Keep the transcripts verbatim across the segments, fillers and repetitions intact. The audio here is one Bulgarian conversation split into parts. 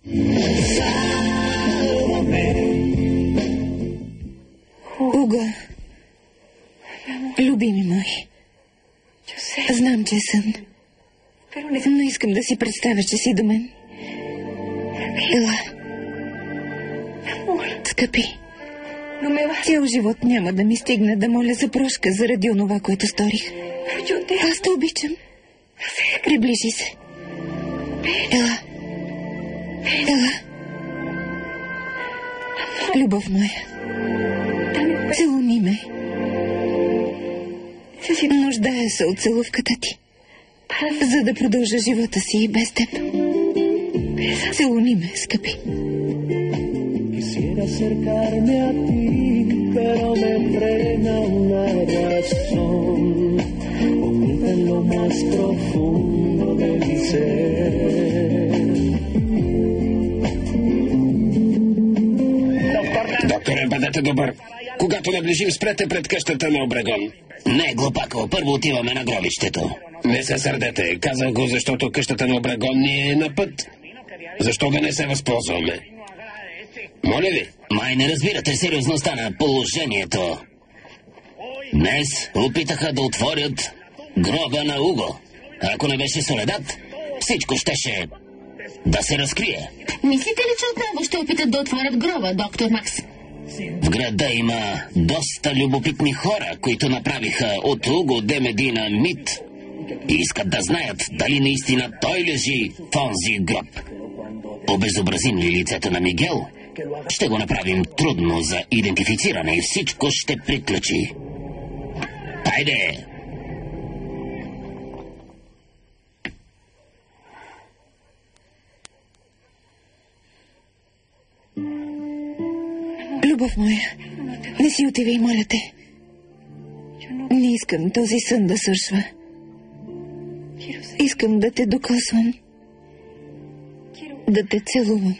Уго, любими мой, знам, че е сън, но искам да си представя, че си до мен. Ела, скъпи, цял живот няма да ми стигне да моля за прошка заради онова, което сторих. Аз те обичам. Приближи се. Ела. Ела. Любов моя. Целуни ме. Нуждая се от целувката ти, за да продължа живота си и без теб. Целуни ме, скъпи. Quisiera acercarme a ti, pero me frena una razón oculta en lo más profundo de mi ser. Докторе, бъдете добър. Когато наближим, спрете пред къщата на Обрегон. Не, глупако, първо отиваме на гробището. Не се сърдете. Казах го, защото къщата на Обрегон ни е на път. Защо да не се възползваме? Моля ви. Май не разбирате сериозността на положението. Днес опитаха да отворят гроба на Уго. Ако не беше Соледат, всичко щеше да се разкрие. Мислите ли, че отново ще опитат да отворят гроба, доктор Макс? В града има доста любопитни хора, които направиха от Уго де Медина мит и искат да знаят дали наистина той лежи в онзи гроб. Обезобразим ли лицето на Мигел, ще го направим трудно за идентифициране и всичко ще приключи. Хайде! Любов моя, не си отивай, моля те. Не искам този сън да свършва. Искам да те докосвам, да те целувам,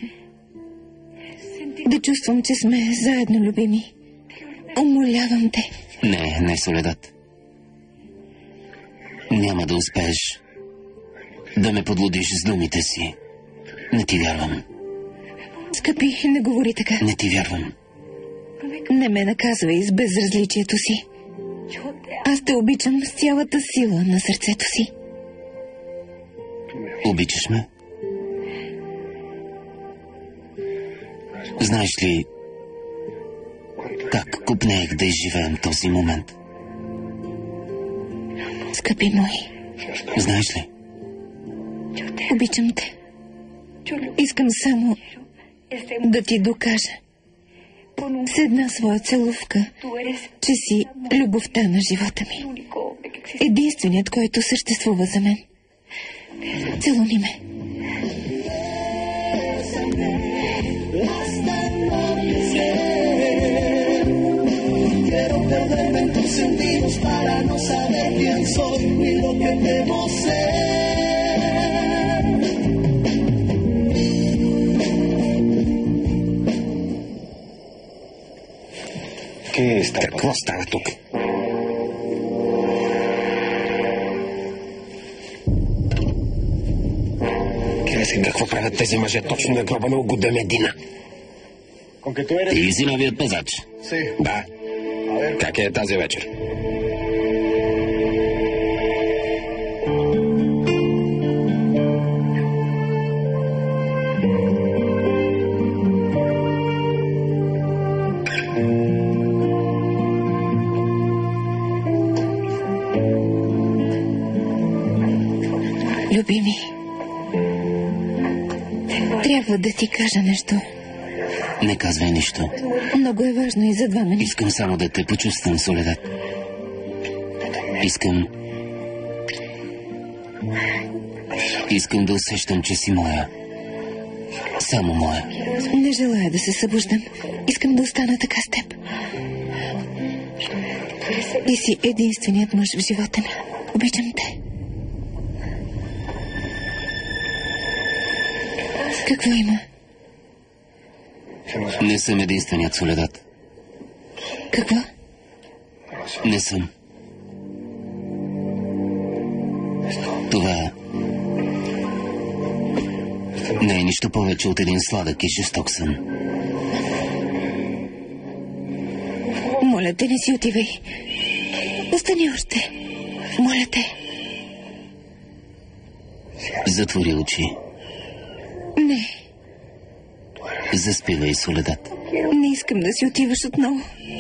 да чувствам, че сме заедно, любими. Умолявам те. Не, не, Соледат. Няма да успееш да ме подлудиш с думите си. Не ти вярвам. Скъпи, не говори така. Не ти вярвам. Не ме наказвай с безразличието си. Аз те обичам с цялата сила на сърцето си. Обичаш ме? Знаеш ли как купнеех да изживеем този момент? Скъпи мой. Знаеш ли? Обичам те. Искам само да ти докажа с една своя целувка, че си любовта на живота ми. Единственият, който съществува за мен. Целуни ме. Quiero perderme en tus sentidos para no saber quién soy ni lo que debo ser. Какво става тук? Какво правят тези мъже точно на гроба на Уго де Медина? Ти си новият пазач. Да. Как е тази вечер? Любими, трябва да ти кажа нещо. Не казвай нищо. Много е важно и за двама ни. Искам само да те почувствам, Соледат. Искам... Искам да усещам, че си моя. Само моя. Не желая да се събуждам. Искам да остана така с теб. Ти си единственият мъж в живота ми. Обичам те. Какво има? Не съм единственият, Соледат. Какво? Не съм. Това Не е нищо повече от един сладък и жесток сън. Моля те, не си отивай. Остани още. Моля те. Затвори очи. Не. Заспивай, Соледат. Не искам да си отиваш отново.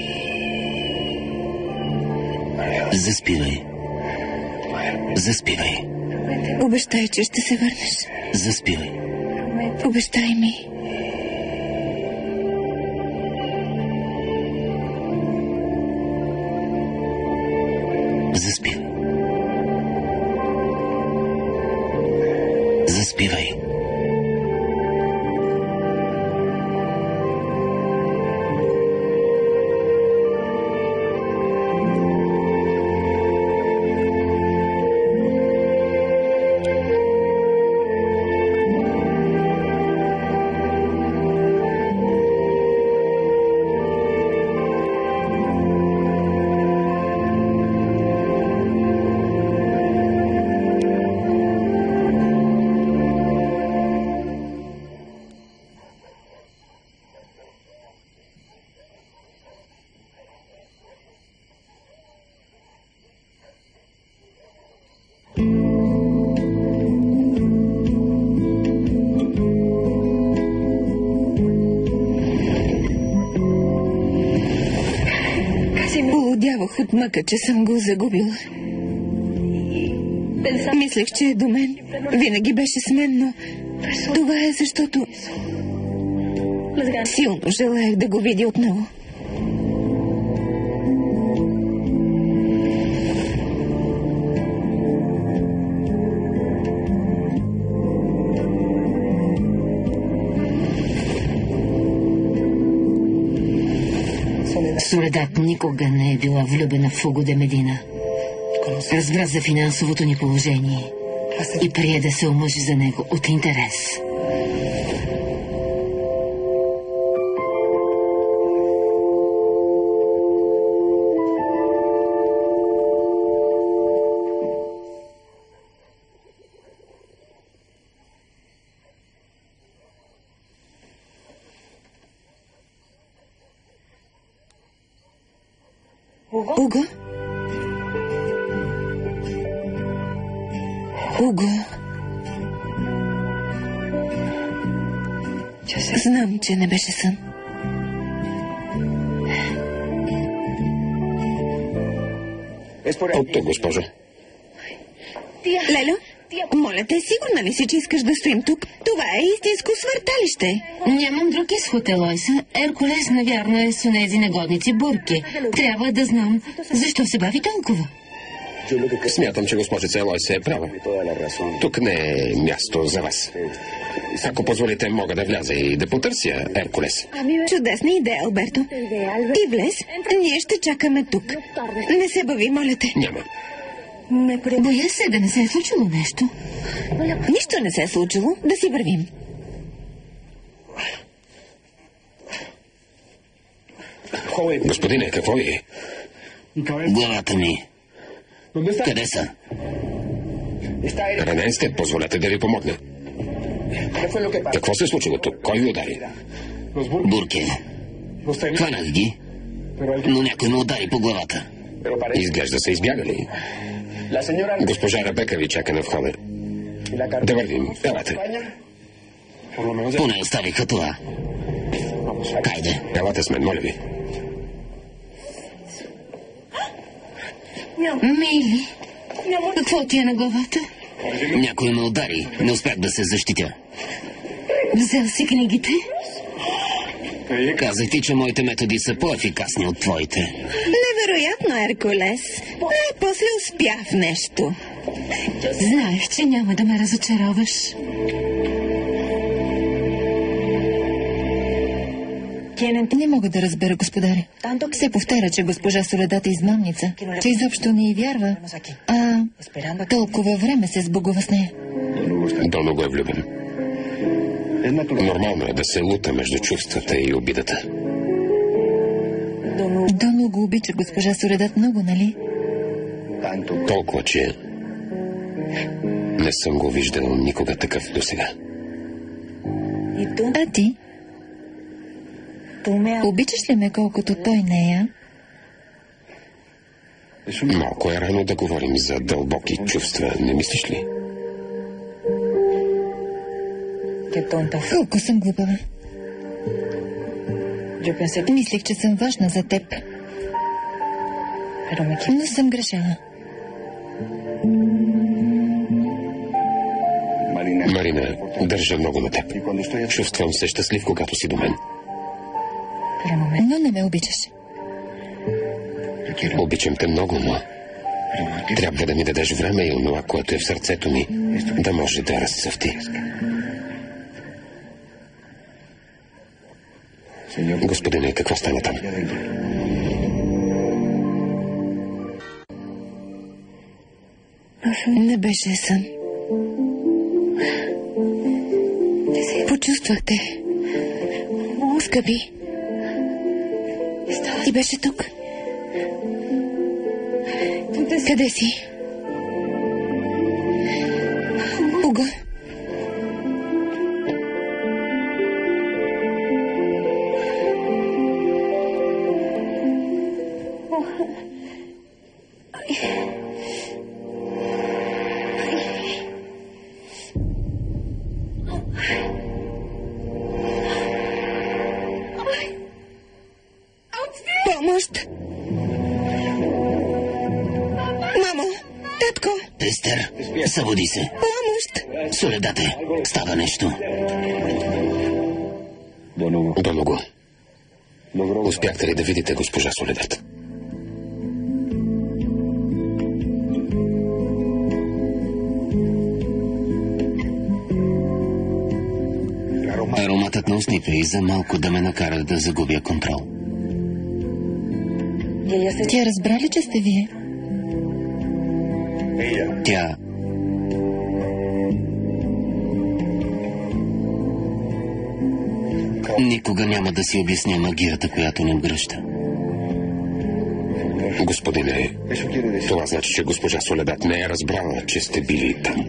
Заспивай. Заспивай. Обещай, че ще се върнеш. Заспивай. Обещай ми. Заспивай. Заспивай. Полудявах от мъка, че съм го загубила. Мислех, че е до мен. Винаги беше с мен, но това е защото силно желаях да го видя отново. Соледат никога не е била влюбена в Уго де Медина. Разбра за финансовото ни положение и прие да се омъжи за него от интерес. Уго? Уго? Знам, че не беше сън. От тук, госпожо. Лело, моля те, сигурна ли си, че искаш да стоим тук? Това е истинско свърталище. Нямам друг изход, Елойса. Еркулес, навярно, е с онези негодници бурки. Трябва да знам защо се бави толкова. Смятам, че госпожица Елойса е права. Тук не е място за вас. Ако позволите, мога да вляза и да потърся Еркулес. Чудесна идея, Алберто. Ти влез, ние ще чакаме тук. Не се бави, моля те. Няма. Боя се да не се е случило нещо. Нищо не се е случило. Да си вървим. Господине, какво е? Главата ми. Къде са? Ранен сте, позволете да ви помогна. Какво се е случило тук? Кой ви удари? Бурки. Хванах ги, но някой ме удари по главата. Изглежда са избягали. Госпожа Ребека ви чака на входа. Да вървим. Елате. Поне оставиха това. Хайде. Елате с мен, моля ви. Мили, какво ти е на главата? Някой ме удари. Не успях да се защитя. Взел си книгите? Казах ти, че моите методи са по-ефикасни от твоите. Невероятно, Еркулес. Най-после успя в нещо. Знаех, че няма да ме разочароваш. Не мога да разбера, господаря. Се повтаря, че госпожа Соледат е измамница, че изобщо не й вярва, а толкова време се сбогува с нея. Доно го е влюбен. Нормално е да се лута между чувствата и обидата. Доно го обича госпожа Соледат много, нали? Толкова, че не съм го виждал никога такъв досега. А ти? Обичаш ли ме колкото той нея? Малко е рано да говорим за дълбоки чувства, не мислиш ли? Колко съм глупава. Мислих, че съм важна за теб. Но съм грешала. Марина, държа много на теб. Чувствам се щастлив, когато си до мен. Но не ме обичаш. Обичам те много, но трябва да ми дадеш време и онова, което е в сърцето ми, да може да разцъфти. Господине, какво стана там? Не беше сън. Почувствах те. Скъпи. Ти беше тук. Къде си? Уго. Помощ! Мамо! Татко! Естер, събуди се. Помощ! Соледате, става нещо. Доного. Успяхте ли да видите госпожа Соледат? Ароматът на устните и за малко да ме накара да загубя контрол. Тя разбра ли, че сте вие? Тя... Никога няма да си обясня магията, която ни обгръща. Господине, това значи, че госпожа Соледат не е разбрала, че сте били там.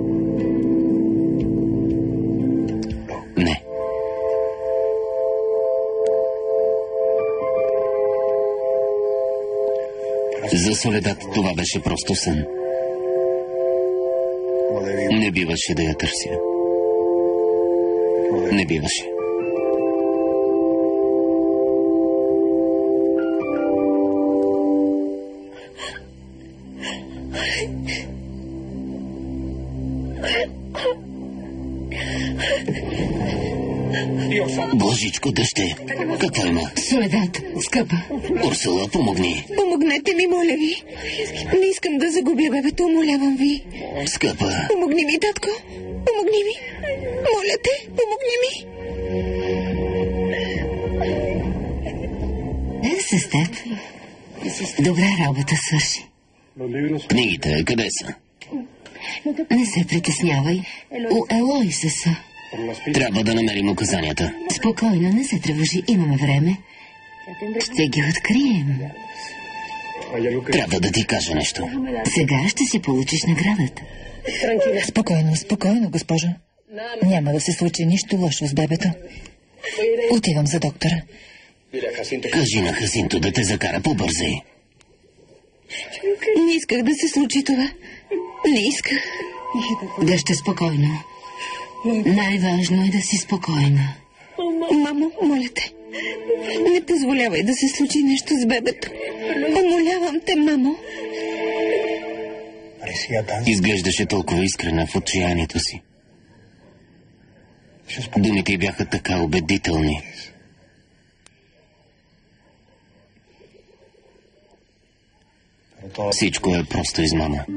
Не. За Соледат това беше просто сън. Не биваше да я търся. Не биваше. Божичко, дъще, какво има? Соледат, скъпа. Урсула, помогни. Помогнете ми, моля ви. Не искам да загубя бебето, умолявам ви. Скъпа. Помогни ми, татко. Помогни ми. Моля те, помогни ми. Е, с теб. Добра работа свърши. Книгите, къде са? Не се притеснявай. У Елоиса са. Трябва да намерим указанията. Спокойно, не се тревожи, имаме време. Ще ги открием. Трябва да ти кажа нещо. Сега ще си получиш наградата. Спокойно, спокойно, госпожо. Няма да се случи нищо лошо с бебето. Отивам за доктора. Кажи на Хасинто да те закара по-бързей. Не исках да се случи това. Не исках. Дъще, спокойно. Най-важно е да си спокойна. Мамо, моля те. Не позволявай да се случи нещо с бебето. Умолявам те, мамо. Изглеждаше толкова искрена в отчаянието си. Думите й бяха така убедителни. Всичко е просто измама.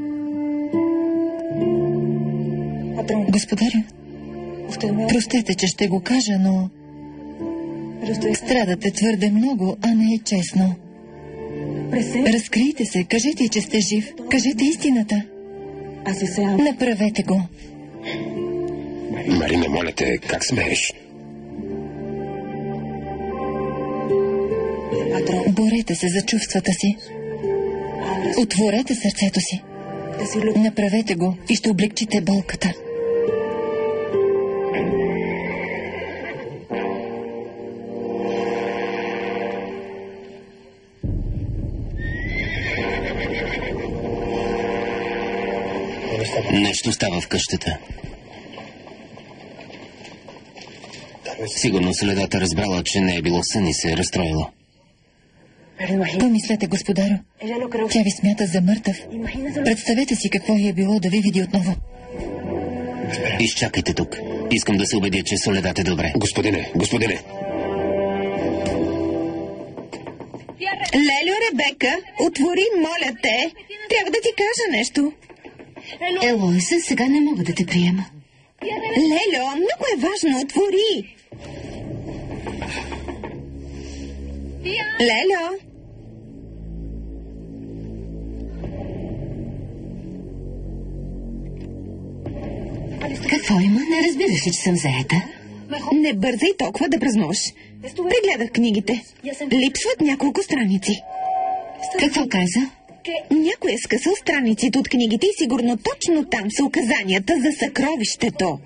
Господарю, простете, че ще го кажа, но страдате твърде много, а не е честно. Разкрийте се, кажете, че сте жив. Кажете истината. Направете го. Марина, моля те, как смееш? Борете се за чувствата си. Отворете сърцето си. Направете го и ще облегчите болката. нещо става в къщата. Сигурно Соледата разбрала, че не е било сън и се е разстроила. Помислете, господаро. Тя ви смята за мъртъв. Представете си какво е било да ви види отново. Изчакайте тук. Искам да се убедя, че Соледата е добре. Господине, господине. Лелю, Ребека, отвори, моля те. Трябва да ти кажа нещо. Елойса, сега не мога да те приема. Лелю, много е важно, отвори. Лелю. Какво има? Не разбираш ли, че съм заета? Не бързай толкова да празнуваш. Прегледах книгите. Липсват няколко страници. Какво каза? Някой е скъсал страниците от книгите и сигурно точно там са указанията за съкровището.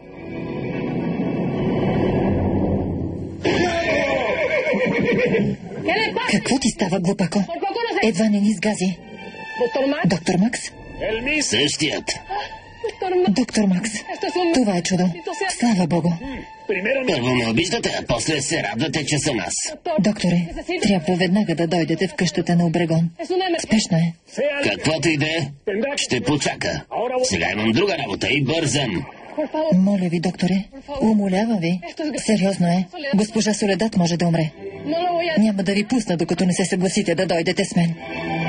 Какво ти става, глупако? Едва не ни сгази. Доктор Макс? Същият. Доктор Макс, това е чудо. Слава Богу. Първо ме обиждате, а после се радвате, че съм аз. Докторе, трябва веднага да дойдете в къщата на Обрегон. Спешно е. Каквото и да е, ще почака. Сега имам друга работа и бързам. Моля ви, докторе, умолявам ви. Сериозно е. Госпожа Соледат може да умре. Няма да ви пусна, докато не се съгласите да дойдете с мен.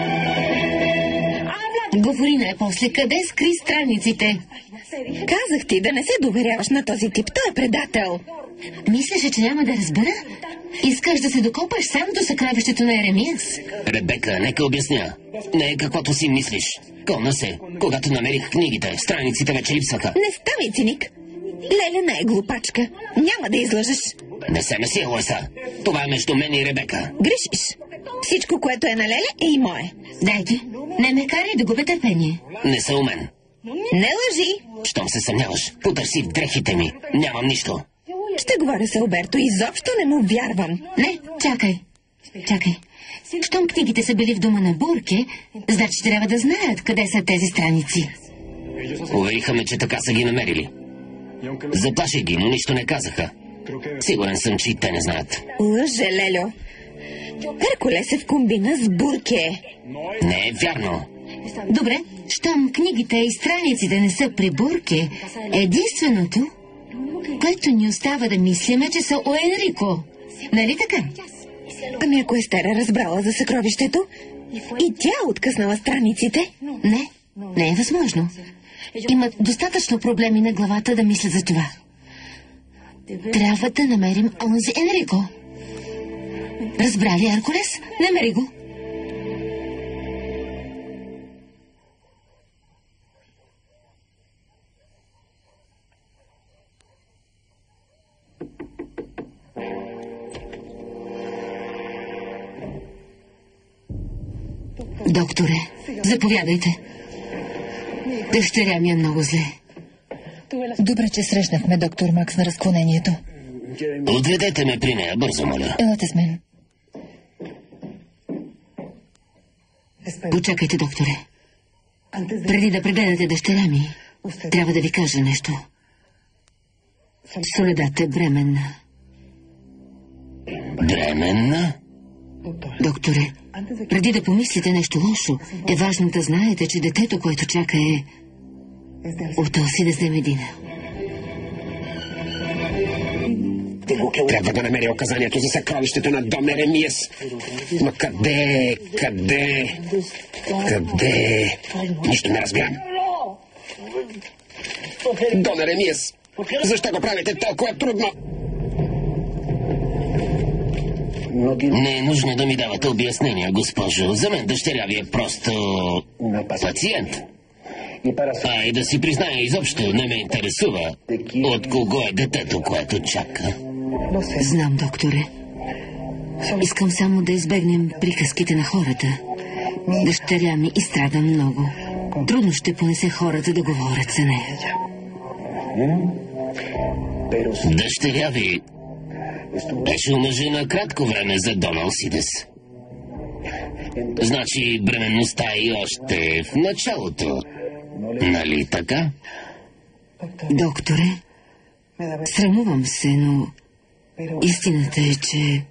Говори най-после. Къде скри страниците? Казах ти да не се доверяваш на този тип. Той е предател. Мислеше, че няма да разбера? Искаш да се докопаш сам до съкровището на Еремиас? Ребека, нека обясня. Не е каквото си мислиш. Кълна се. Когато намерих книгите, страниците вече липсваха. Не ставай циник. Леля не е глупачка. Няма да излъжеш. Не се меси, Лойса. Това е между мен и Ребека. Грешиш. Всичко, което е на Леля, е и мое. Дайте, не ме карай да губя търпение. Не са у мен. Не лъжи. Щом се съмняваш, потърси в дрехите ми. Нямам нищо. Ще говоря с Алберто. Изобщо не му вярвам. Не, чакай. Чакай. Щом книгите са били в дома на Бурке, значи трябва да знаят къде са тези страници. Увериха ме, че така са ги намерили. Заплаших ги, но нищо не казаха. Сигурен съм, че и те не знаят. Лъже, Лелю. Еркулес е в комбина с Бурке. Не е вярно. Добре, щом книгите и страниците не са при Бурке, единственото, което ни остава да мислиме, че са у Енрико. Нали така? Ами ако Естер е разбрала за съкровището и тя е откъснала страниците? Не, не е възможно. Имат достатъчно проблеми на главата да мислят за това. Трябва да намерим онзи Енрико. Разбрали, Еркулес? Намери го. Докторе, заповядайте. Дъщеря ми е много зле. Добре, че срещнахме доктор Макс на разклонението. Отведете ме при нея, бързо, моля. Елате с мен. Почакайте, докторе. Преди да прегледате дъщеря ми, трябва да ви кажа нещо. Соледат е бременна. Бременна? Докторе, преди да помислите нещо лошо, е важно да знаете, че детето, което чака е от Алсидес де Медина. Трябва да намеря указанието за съкровището на Дон Еремиас. Но къде, къде, къде? Нищо не разбирам. Дон Еремиас, защо го правите толкова трудно? Не е нужно да ми давате обяснения, госпожо. За мен дъщеря ви е просто пациент. А и да си призная, изобщо не ме интересува от кого е детето, което чака. Знам, докторе. Искам само да избегнем приказките на хората. Дъщеря ми изстрада много. Трудно ще понесе хората да говорят за нея. Дъщеря ви беше омъжена кратко време за Дон Алсидес. Значи бременността и още в началото. Нали така? Докторе, срамувам се, но истината е, че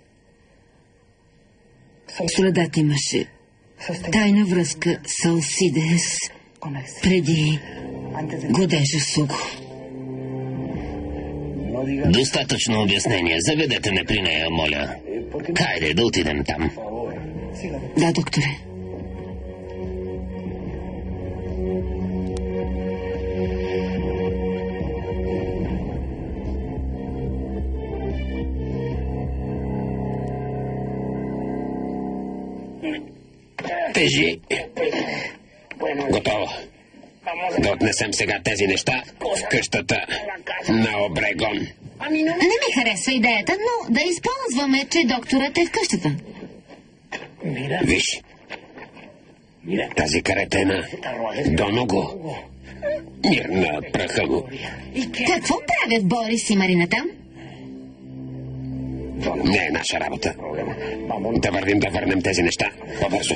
Соледат имаше тайна връзка с Алсидес преди годежа с Уго. Достатъчно обяснение. Заведете ме при нея, моля. Хайде да отидем там. Да, докторе. Тежи. Готово. Да отнесем сега тези неща в къщата на Обрегон. Не ми харесва идеята, но да използваме, че докторът е в къщата. Виж. Тази карета е на Дон Уго. Мир на праха му. Какво правят Борис и Марина там? Не е наша работа. Да вървим да върнем тези неща по-бързо.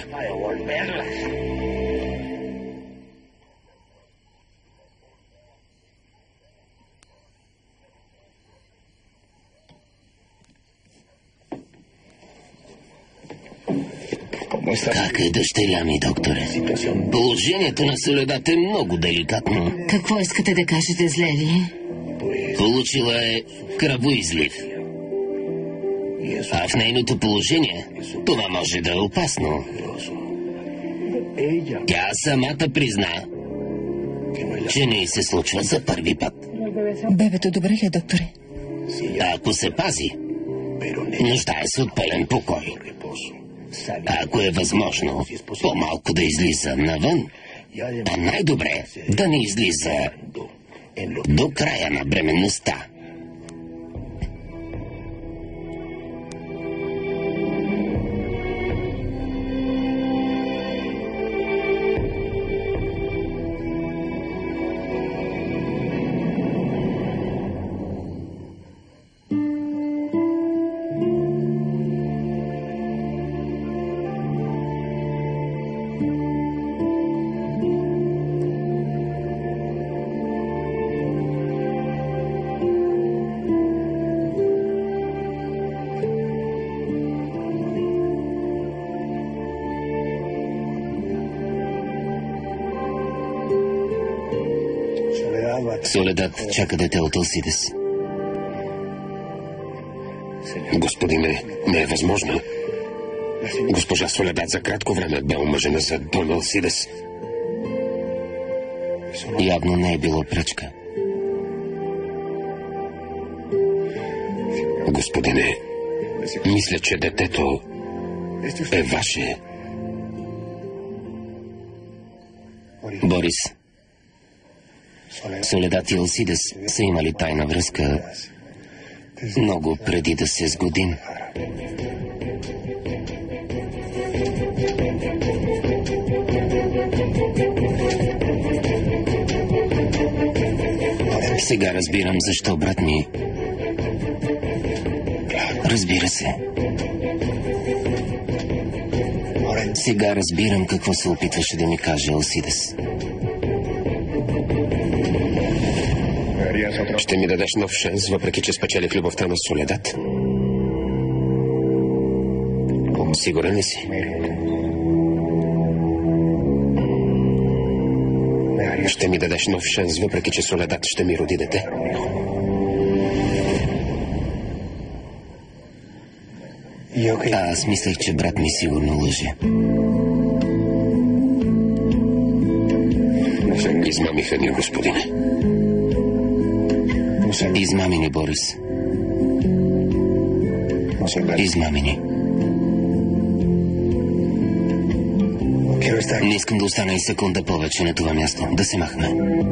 Как е, дъщеря ми, докторе? Положението на Соледат е много деликатно. Какво искате да кажете, зле ли? Получила е кръвоизлив. А в нейното положение това може да е опасно. Тя самата призна, че не й се случва за първи път. Бебето добре ли е, докторе? Ако се пази, нуждае се от пълен покой. Ако е възможно по-малко да излиза навън, а най-добре да не излиза до края на бременността. Соледат чака дете от Алсидес. Господине, не е възможно. Госпожа Соледат за кратко време бе омъжена за Дон Алсидес. Явно не е било пречка. Господине, мисля, че детето е ваше. Борис, Соледат и Алсидес са имали тайна връзка много преди да се сгодим. Сега разбирам защо, брат ми. Разбира се. Сега разбирам какво се опитваше да ми каже Алсидес. Ще ми дадеш нов шанс, въпреки че спечелих любовта на Соледат? Сигурен ли си? Ще ми дадеш нов шанс, въпреки че Соледат ще ми роди дете? А аз мислех, че брат ми сигурно лъже. Измамиха ни, господине. Измамини, Борис. Измамини. Не искам да остана и секунда повече на това място. Да се махме.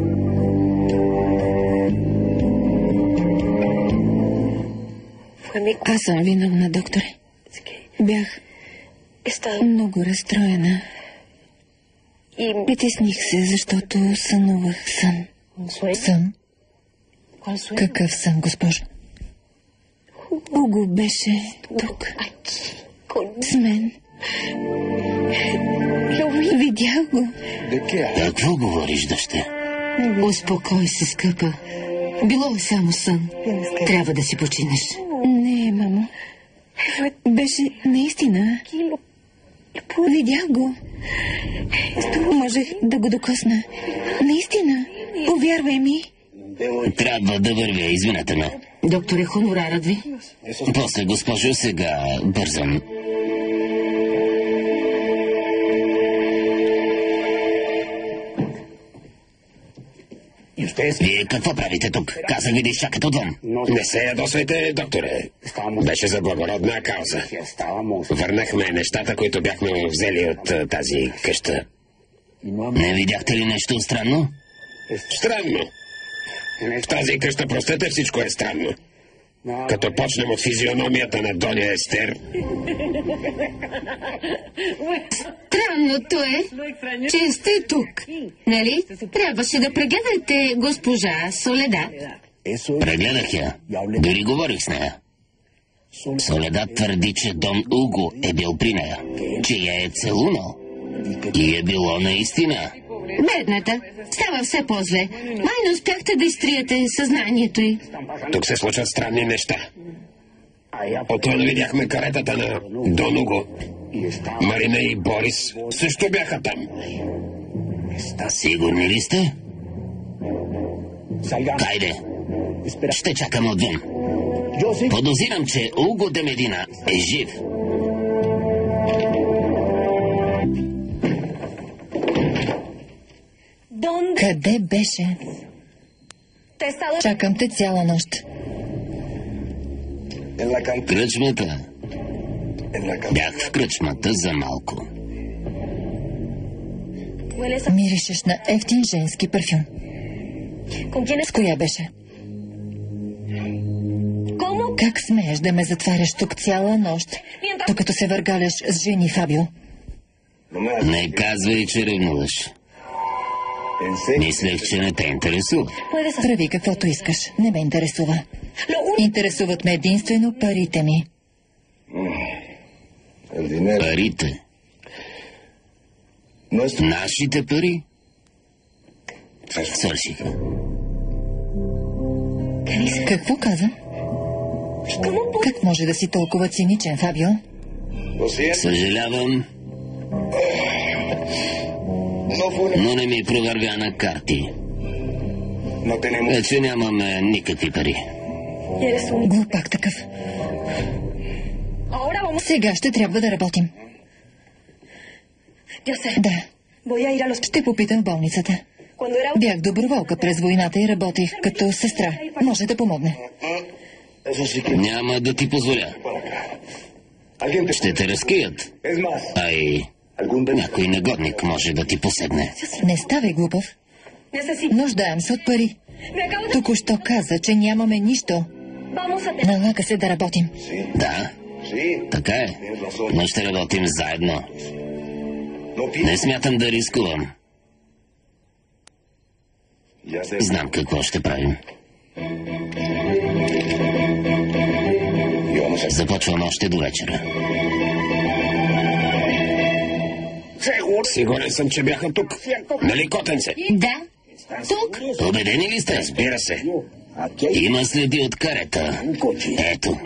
Аз съм виновна, докторе. Бях много разстроена. Притесних се, защото сънувах сън. Сън? Какъв сън, госпожо? Уго беше тук. С мен. Видях го. Какво говориш, дъще? Успокой се, скъпа. Било е само сън. Трябва да си починеш. Не, мамо. Беше наистина. Видях го. Можех да го докосна. Наистина. Повярвай ми. Трябва да вървя, извинете ме. Докторе, хонорарът ви? После, госпожо, сега бързам. Вие какво правите тук? Казах ви да изчакате отвън. Не се ядосвайте, докторе. Беше за благородна кауза. Върнахме нещата, които бяхме взели от тази къща. Не видяхте ли нещо странно? Странно. В тази къща, простете, всичко е странно. Като почнем от физиономията на Доня Естер. Странното е, че сте тук. Нали? Трябваше да прегледате госпожа Соледат. Прегледах я. Дори говорих с нея. Соледат твърди, че Дон Уго е бил при нея, че я е целунал. И е било наистина. Бедната, става все по-зле. Май не успяхте да изтриете съзнанието й. Тук се случват странни неща. Отвън видяхме каретата на Дон Уго. Марина и Борис също бяха там. Сигурни ли сте? Хайде. Ще чакам отвън. Подозирам, че Уго де Медина е жив. Къде беше? Чакам те цяла нощ. Кръчмата. Бях в кръчмата за малко. Миришеш на ефтин женски парфюм. С коя беше? Как смееш да ме затваряш тук цяла нощ, докато се въргаляш с жени, Фабио? Не казвай, че ревнуваш. Мислех, че не те интересува. Прави каквото искаш. Не ме интересува. Интересуват ме единствено парите ми. Парите? Нашите пари? Свърших. Какво каза? Как може да си толкова циничен, Фабио? Съжалявам, но не ми провървя на карти. Вече нямаме никакви пари. Глупак такъв. Сега ще трябва да работим. Да. Ще попитам в болницата. Бях доброволка през войната и работих като сестра. Може да помогне. Няма да ти позволя. Ще те разкрият. А и някой негодник може да ти посегне. Не ставай глупав. Нуждаем се от пари. Току-що каза, че нямаме нищо. Налага се да работим. Да, така е. Но ще работим заедно. Не смятам да рискувам. Знам какво ще правим. Започвам още до вечера. Сигурен съм, че бяха тук. Нали, котенце? Да. Тук? Убедени ли сте? Разбира се. Има следи от карета. Ето.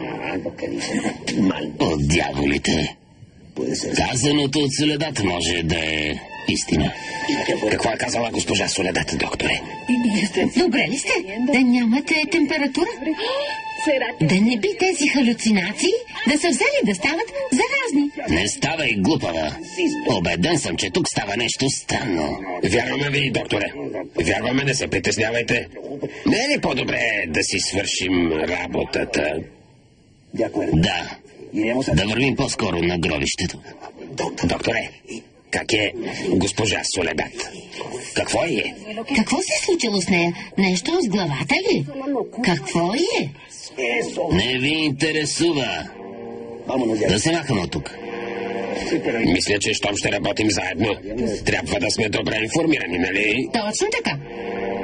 От дяволите. Казаното от Соледат може да е истина. Какво е казала госпожа Соледат, докторе? Добре ли сте? Да нямате температура? Да не би тези халюцинации да са взели да стават заразни? Не ставай глупава. Обеден съм, че тук става нещо странно. Вярваме ви, докторе. Вярваме, не се притеснявайте. Не е ли по-добре да си свършим работата? Да. Да вървим по-скоро на гробището. Докторе, как е госпожа Соледат? Какво е? Какво се е случило с нея? Нещо с главата ли? Какво е? Не ви интересува. Да се махам от тук. Мисля, че щом ще работим заедно, трябва да сме добре информирани, нали? Точно така.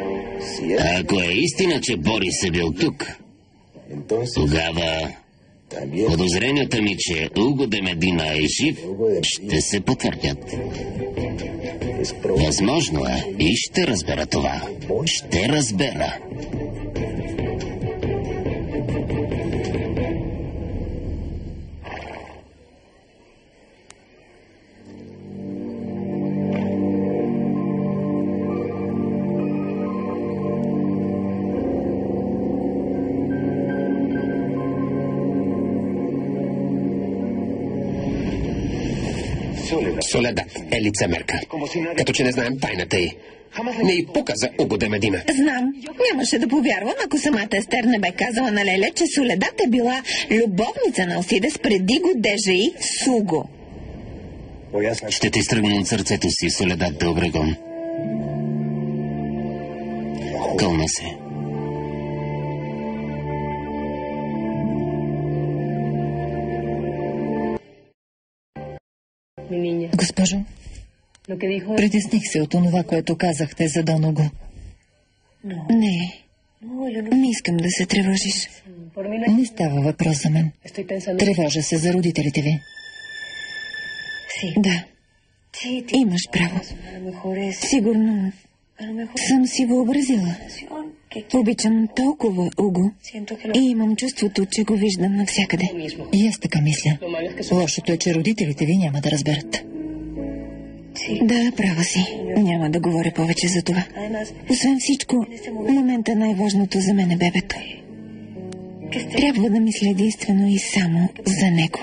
Ако е истина, че Борис е бил тук, тогава Подозренията ми, че Уго де Медина е жив, ще се потвърдят. Възможно е и ще разбера това. Ще разбера. Соледат е лицемерка. Като че не знаем тайната й. Не й пука за Уго де Медина. Знам. Нямаше да повярвам, ако самата Естер не бе казала на Леля, че Соледат е била любовница на Алсидес преди годежа й с Уго. Ще те изтръгна от сърцето си, Соледат де Обрегон. Кълна се. Госпожо, притесних се от онова, което казахте за Дон Уго. Не. Не искам да се тревожиш. Не става въпрос за мен. Тревожа се за родителите ви. Да. Имаш право. Сигурно съм си въобразила. Обичам толкова Уго и имам чувството, че го виждам навсякъде. И аз така мисля. Лошото е, че родителите ви няма да разберат. Да, права си. Няма да говоря повече за това. Освен всичко, в момента най-важното за мен е бебето. Трябва да мисля единствено и само за него.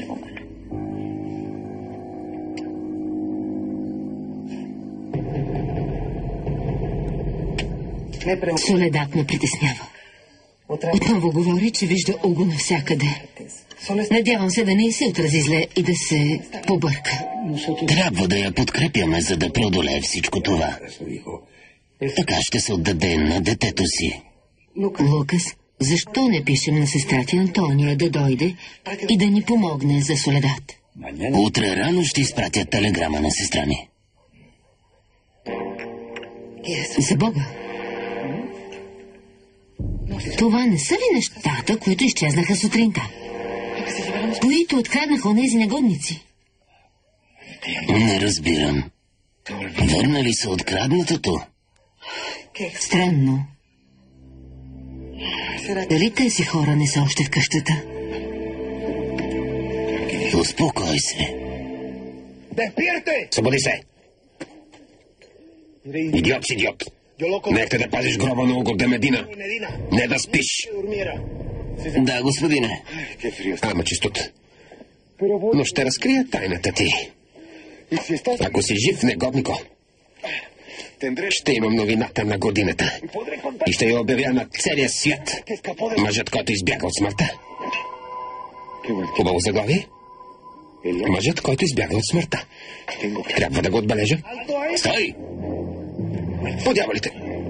Соледат ме притеснява. Отново говори, че вижда Уго навсякъде. Надявам се да не се отрази зле и да се побърка. Трябва да я подкрепяме, за да преодолее всичко това. Така ще се отдаде на детето си. Лукас, защо не пишем на сестра ти Антония да дойде и да ни помогне за Соледат? Утре рано ще изпратя телеграма на сестра ми. За Бога. Това не са ли нещата, които изчезнаха сутринта? Които откраднаха онези негодници? Не разбирам. Върна ли се откраднатото? Странно. Дали тези хора не са още в къщата? Успокой се. Събуди се! Идиот си идиот! Нехте да пазиш гроба на Уго де Медина. Не да спиш. Да, господине. Ама чистот. Но ще разкрия тайната ти. Ако си жив, негоднико, ще имам новината на годината. И ще я обявя на целия свят. Мъжът, който избяга от смъртта. Хубаво заглавие. Мъжът, който избяга от смъртта. Трябва да го отбележа. Стой! По дяволите!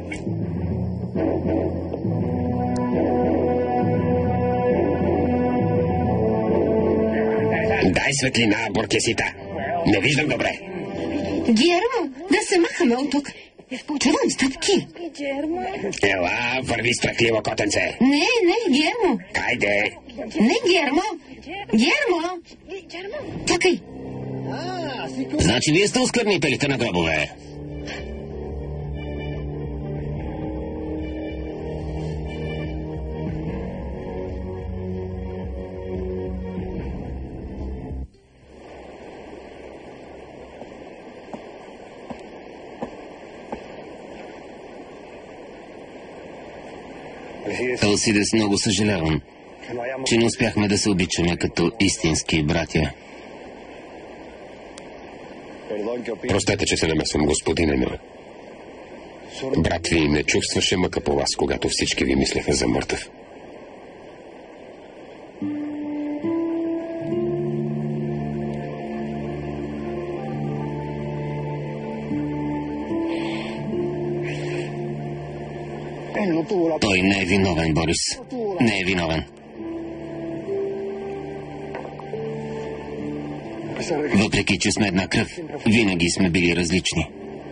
Дай светлина, буркесита. Не виждам добре. Гермо, да се махаме от тук. Чувам стъпки. Ела, върви страхливо, котенце. Не, не, Гермо. Хайде. Не, Гермо. Гермо. Чакай. Значи вие сте оскърнителите на гробове. Алсидес, много съжалявам, че не успяхме да се обичаме като истински братя. Простете, че се намесвам, господине, но брат ви не чувстваше мъка по вас, когато всички ви мислеха за мъртъв. Той не е виновен, Борис. Не е виновен. Въпреки, че сме една кръв, винаги сме били различни.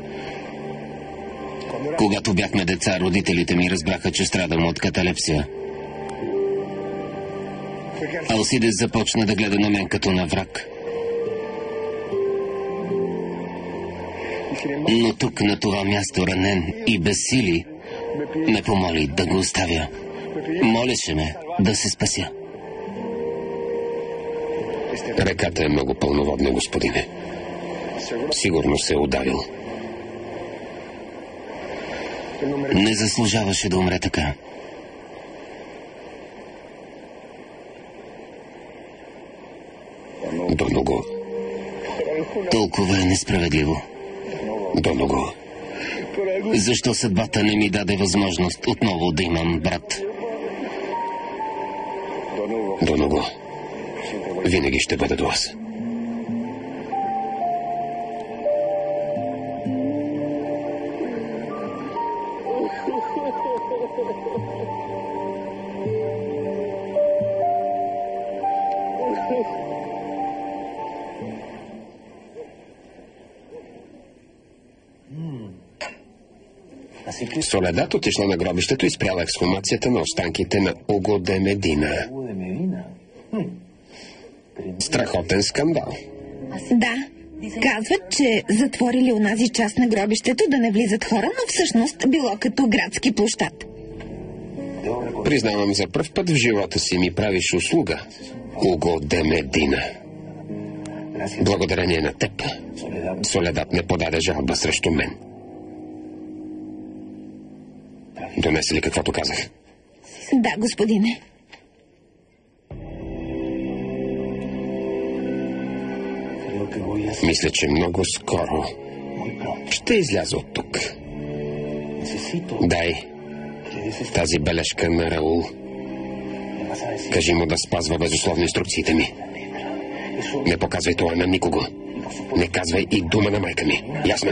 Когато бяхме деца, родителите ми разбраха, че страдам от каталепсия. Алсидес започна да гледа на мен като на враг. Но тук, на това място, ранен и без сили, ме помоли да го оставя. Молеше ме да се спася. Реката е много пълноводна, господине. Сигурно се е удавил. Не заслужаваше да умре така. Доного. Толкова е несправедливо. Доного. Защо съдбата не ми даде възможност отново да имам брат? Доного. Винаги ще бъда до вас. Соледат отишла на гробището и спряла ексхумацията на останките на Уго де Медина. Страхотен скандал. Да. Казват, че затворили онази част на гробището да не влизат хора, но всъщност било като градски площад. Признавам, за пръв път в живота си ми правиш услуга, Уго де Медина. Благодарение на теб, Соледат не подаде жалба срещу мен. Донесе ли каквото казах? Да, господине. Мисля, че много скоро ще изляза от тук. Дай тази бележка на Раул. Кажи му да спазва безусловно инструкциите ми. Не показвай това на никого. Не казвай и дума на майка ми. Ясно?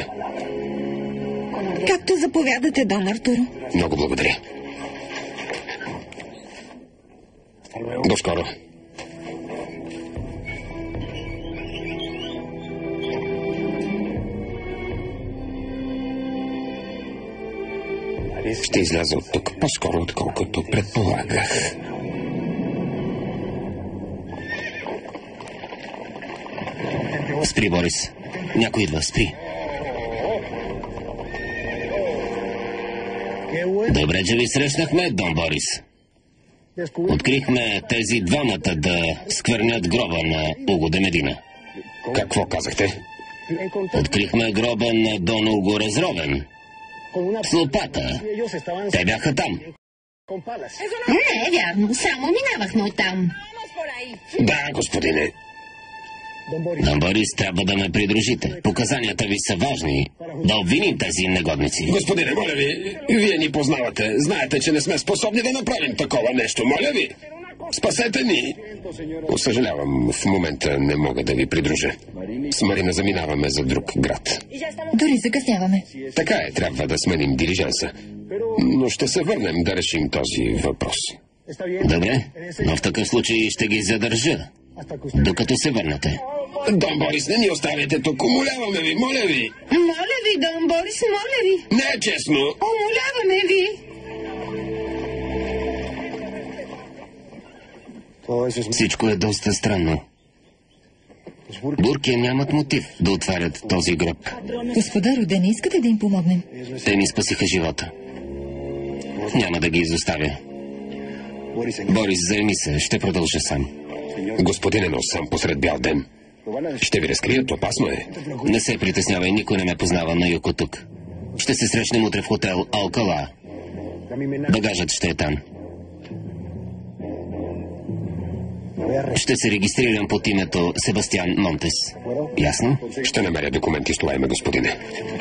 Както заповядате, дон Артуро. Много благодаря. До скоро. Ще изляза от тук по-скоро, отколкото предполагах. Спри, Борис. Някой идва. Спри. Добре, че ви срещнахме, дон Борис. Открихме тези двамата да сквернят гроба на Уго де Медина. Какво казахте? Открихме гроба на дон Уго разровен. С лопата. Те бяха там. Не е вярно, само минавахме оттам. Да, господине. Дон Борис, трябва да ме придружите. Показанията ви са важни. Да обвиним тези негодници. Господине, моля ви, вие ни познавате. Знаете, че не сме способни да направим такова нещо. Моля ви, спасете ни. Съжалявам, в момента не мога да ви придружа. С Марина заминаваме за друг град. Дори закъсняваме. Така е, трябва да сменим дилижанса. Но ще се върнем да решим този въпрос. Добре, но в такъв случай ще ги задържа, докато се върнете. Дон Борис, не ни оставяйте тук. Умоляваме ви, моля ви. Моля ви, дон Борис, моля ви. Не е честно. Умоляваме ви. Всичко е доста странно. Буркия нямат мотив да отварят този гроб. Господаро, да не искате да им помогнем? Те ми спасиха живота. Няма да ги изоставя. Борис, заеми се, ще продължа сам. Господине, но сам посред бял ден. Ще ви разкрият, опасно е. Не се притеснявай, никой не ме познава на юг от тук. Ще се срещнем утре в хотел Алкала. Багажът ще е там. Ще се регистрирам под името Себастиан Монтес. Ясно? Ще намеря документи с това име, господине.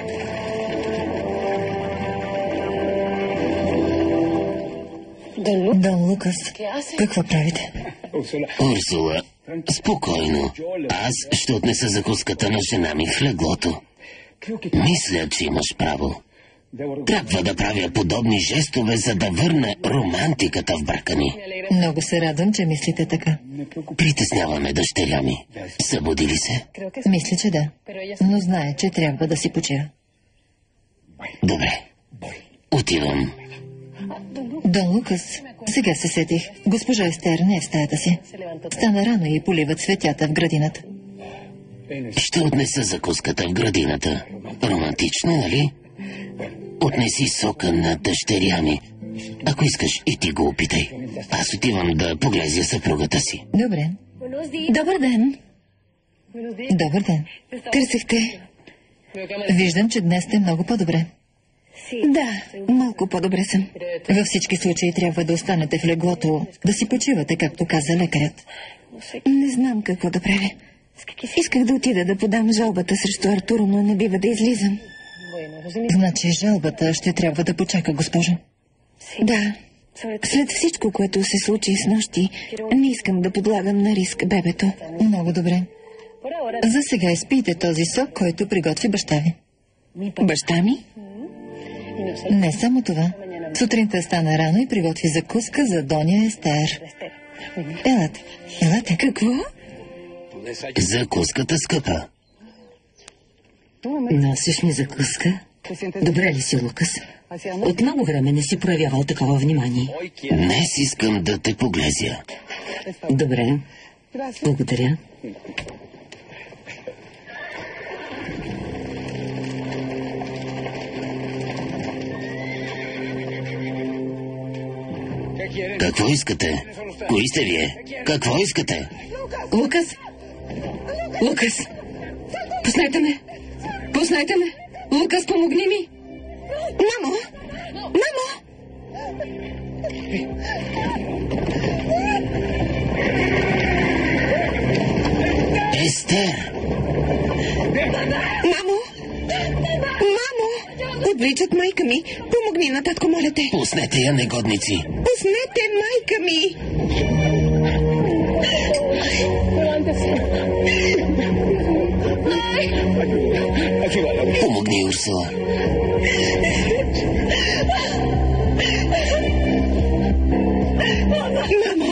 Дон Лукас, какво правите? Урсула, спокойно. Аз ще отнеса закуската на жена ми в леглото. Мисля, че имаш право. Трябва да правя подобни жестове, за да върна романтиката в брака ни. Много се радвам, че мислите така. Притесняваме дъщеря ми. Събуди ли се? Мисля, че да. Но знае, че трябва да си почива. Добре. Отивам. Дон Лукас, Сега се сетих. Госпожа Естер не е в стаята си. Стана рано и поливат цветята в градината. Ще отнеса закуската в градината. Романтично, нали? Отнеси сока на дъщеря ми. Ако искаш, и ти го опитай. Аз отивам да поглезя съпругата си. Добре. Добър ден. Добър ден. Търсихте? Виждам, че днес сте много по-добре. Да, малко по-добре съм. Във всички случаи трябва да останете в леглото, да си почивате, както каза лекарят. Не знам какво да правя. Исках да отида да подам жалбата срещу Артуро, но не бива да излизам. Значи жалбата ще трябва да почака, госпожо. Да. След всичко, което се случи с нощи, не искам да подлагам на риск бебето. Много добре. За сега изпийте този сок, който приготви баща ви. Баща ми? Не само това. Сутринта стана рано и приготви закуска за Доня Естер. Елате, елате. Какво? Закуската скъпа. Носиш ми закуска? Добре ли си, Лукас? От много време не си проявявал такова внимание. Днес искам да те поглезя. Добре. Благодаря. Какво искате? Кои сте вие? Какво искате? Лукас! Лукас! Пуснете ме! Пуснете ме! Лукас, помогни ми! Мамо! Мамо! Естер! Мамо! Мамо! Отвличат майка ми. Помогни на татко, моля те. Пуснете я, негодници. Пуснете майка ми. Помогни, Урсула. Мамо!